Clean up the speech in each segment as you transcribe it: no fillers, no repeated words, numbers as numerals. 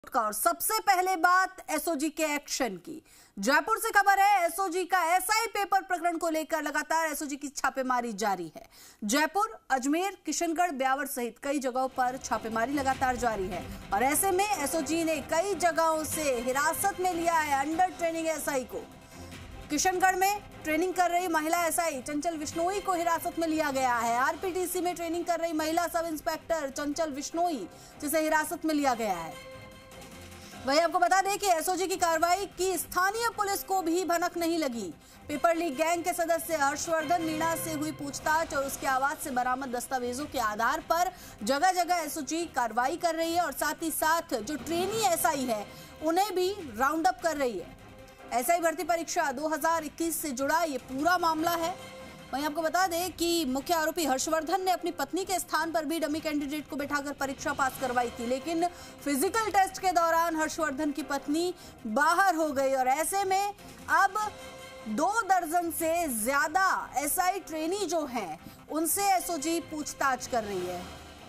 और सबसे पहले बात एसओजी के एक्शन की। जयपुर से खबर है, एसओजी का एसआई पेपर प्रकरण को लेकर लगातार एसओजी की छापेमारी जारी है। जयपुर, अजमेर, किशनगढ़, ब्यावर सहित कई जगहों पर छापेमारी लगातार जारी है और ऐसे में एसओजी ने कई जगहों से हिरासत में लिया है अंडर ट्रेनिंग एसआई को। किशनगढ़ में ट्रेनिंग कर रही महिला एसआई चंचल विश्नोई को हिरासत में लिया गया है। आरपीटीसी में ट्रेनिंग कर रही महिला सब इंस्पेक्टर चंचल विश्नोई, जिसे हिरासत में लिया गया है। वही आपको बता दें कि एसओजी की कार्रवाई की स्थानीय पुलिस को भी भनक नहीं लगी। पेपर लीक गैंग के सदस्य हर्षवर्धन मीणा से हुई पूछताछ और उसके आवाज से बरामद दस्तावेजों के आधार पर जगह जगह एसओजी कार्रवाई कर रही है और साथ ही साथ जो ट्रेनी एसआई है उन्हें भी राउंड अप कर रही है। एसआई भर्ती परीक्षा 2021 से जुड़ा ये पूरा मामला है। वहीं आपको बता दें कि मुख्य आरोपी हर्षवर्धन ने अपनी पत्नी के स्थान पर भी डमी कैंडिडेट को बिठाकर परीक्षा पास करवाई थी, लेकिन फिजिकल टेस्ट के दौरान हर्षवर्धन की पत्नी बाहर हो गई और ऐसे में अब 2 दर्जन से ज्यादा एसआई ट्रेनी जो हैं उनसे एसओजी पूछताछ कर रही है।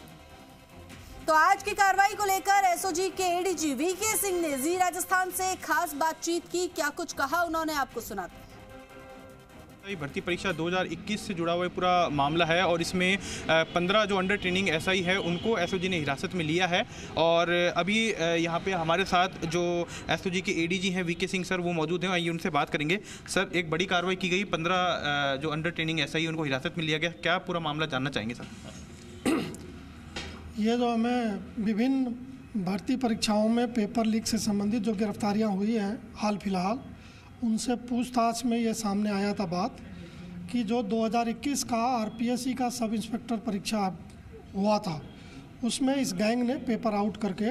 तो आज की कार्रवाई को लेकर एसओजी के एडीजी वीके सिंह ने जी राजस्थान से खास बातचीत की। क्या कुछ कहा उन्होंने, आपको सुनाते हैं। भर्ती परीक्षा 2021 से जुड़ा हुआ पूरा मामला है और इसमें 15 जो अंडर ट्रेनिंग एसआई है उनको एसओजी ने हिरासत में लिया है और अभी यहाँ पे हमारे साथ जो एसओजी के एडीजी हैं वीके सिंह सर, वो मौजूद हैं। आइए उनसे बात करेंगे। सर, एक बड़ी कार्रवाई की गई, 15 जो अंडर ट्रेनिंग एसआई उनको हिरासत में लिया गया, क्या पूरा मामला जानना चाहेंगे सर? ये जो हमें विभिन्न भर्ती परीक्षाओं में पेपर लीक से संबंधित जो गिरफ्तारियाँ हुई हैं हाल फिलहाल, उनसे पूछताछ में ये सामने आया था बात कि जो 2021 का आरपीएससी का सब इंस्पेक्टर परीक्षा हुआ था उसमें इस गैंग ने पेपर आउट करके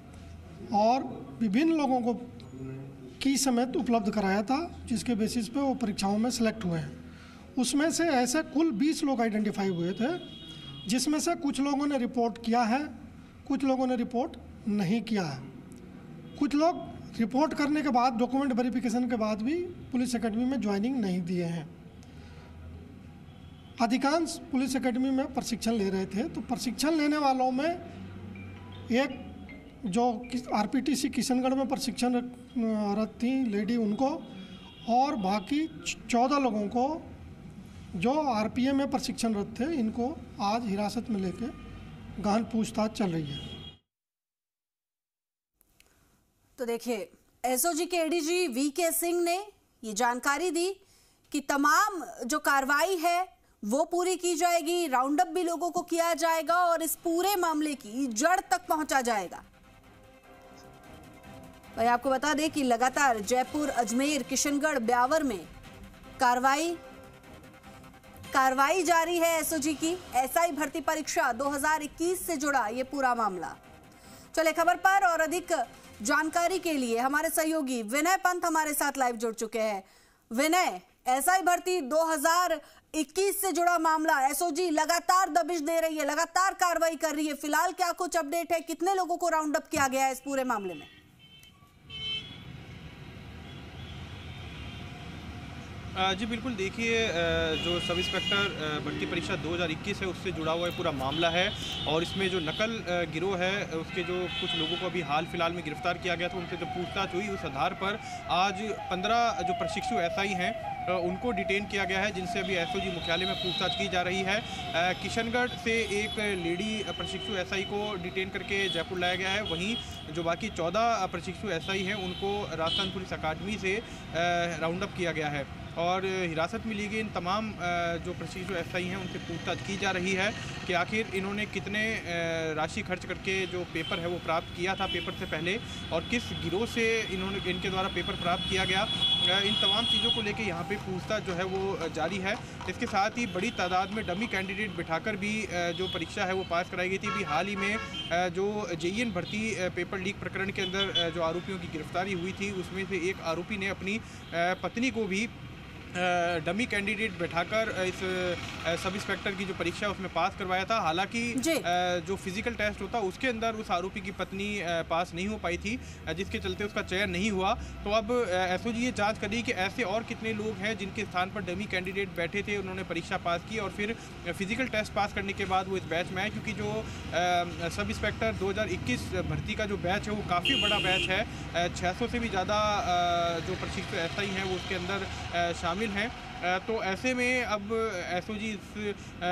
और विभिन्न लोगों को की समेत उपलब्ध कराया था, जिसके बेसिस पे वो परीक्षाओं में सेलेक्ट हुए हैं। उसमें से ऐसे कुल 20 लोग आइडेंटिफाई हुए थे, जिसमें से कुछ लोगों ने रिपोर्ट किया है, कुछ लोगों ने रिपोर्ट नहीं किया है। कुछ लोग रिपोर्ट करने के बाद डॉक्यूमेंट वेरिफिकेशन के बाद भी पुलिस एकेडमी में ज्वाइनिंग नहीं दिए हैं। अधिकांश पुलिस एकेडमी में प्रशिक्षण ले रहे थे, तो प्रशिक्षण लेने वालों में एक जो आरपीटीसी किशनगढ़ में प्रशिक्षणरत थी लेडी, उनको और बाकी 14 लोगों को जो आरपीए में प्रशिक्षणरत थे, इनको आज हिरासत में लेके गहन पूछताछ चल रही है। तो देखिए, एसओजी के एडीजी वीके सिंह ने ये जानकारी दी कि तमाम जो कार्रवाई है वो पूरी की जाएगी, राउंड अप भी लोगों को किया जाएगा और इस पूरे मामले की जड़ तक पहुंचा जाएगा। भाई आपको बता दें कि लगातार जयपुर, अजमेर, किशनगढ़, ब्यावर में कार्रवाई जारी है एसओजी की। एसआई भर्ती परीक्षा 2021 से जुड़ा ये पूरा मामला। चले खबर पर और अधिक जानकारी के लिए हमारे सहयोगी विनय पंत हमारे साथ लाइव जुड़ चुके हैं। विनय, एसआई भर्ती 2021 से जुड़ा मामला, एसओजी लगातार दबिश दे रही है, लगातार कार्रवाई कर रही है, फिलहाल क्या कुछ अपडेट है? कितने लोगों को राउंड अप किया गया है इस पूरे मामले में? जी बिल्कुल, देखिए जो सब इंस्पेक्टर भर्ती परीक्षा 2021 है उससे जुड़ा हुआ पूरा मामला है और इसमें जो नकल गिरोह है उसके जो कुछ लोगों को अभी हाल फिलहाल में गिरफ्तार किया गया था, उनसे जब पूछताछ हुई उस आधार पर आज 15 जो प्रशिक्षु एसआई हैं उनको डिटेन किया गया है, जिनसे अभी एसओजी मुख्यालय में पूछताछ की जा रही है। किशनगढ़ से एक लेडी प्रशिक्षु एसआई को डिटेन करके जयपुर लाया गया है। वहीं जो बाकी 14 प्रशिक्षु एसआई हैं उनको राजस्थान पुलिस अकादमी से राउंड अप किया गया है और हिरासत में ली गई इन तमाम जो प्रशिक्षु एसआई हैं उनसे पूछताछ की जा रही है कि आखिर इन्होंने कितने राशि खर्च करके जो पेपर है वो प्राप्त किया था पेपर से पहले और किस गिरोह से इनके द्वारा पेपर प्राप्त किया गया। इन तमाम चीज़ों को लेके यहाँ पे पूछताछ जो है वो जारी है। इसके साथ ही बड़ी तादाद में डमी कैंडिडेट बिठाकर भी जो परीक्षा है वो पास कराई गई थी। अभी हाल ही में जो जेईएन भर्ती पेपर लीक प्रकरण के अंदर जो आरोपियों की गिरफ्तारी हुई थी उसमें से एक आरोपी ने अपनी पत्नी को भी डमी कैंडिडेट बैठाकर इस सब इंस्पेक्टर की जो परीक्षा है उसमें पास करवाया था। हालांकि जो फिजिकल टेस्ट होता उसके अंदर उस आरोपी की पत्नी पास नहीं हो पाई थी, जिसके चलते उसका चयन नहीं हुआ। तो अब एसओजी ये जांच कर रही कि ऐसे और कितने लोग हैं जिनके स्थान पर डमी कैंडिडेट बैठे थे, उन्होंने परीक्षा पास की और फिर फिजिकल टेस्ट पास करने के बाद वो इस बैच में आए। क्योंकि जो सब इंस्पेक्टर 2021 भर्ती का जो बैच है वो काफ़ी बड़ा बैच है, 600 से भी ज़्यादा जो प्रशिक्षित एसआई हैं वो उसके अंदर शामिल हैं। तो ऐसे में अब एसओजी इस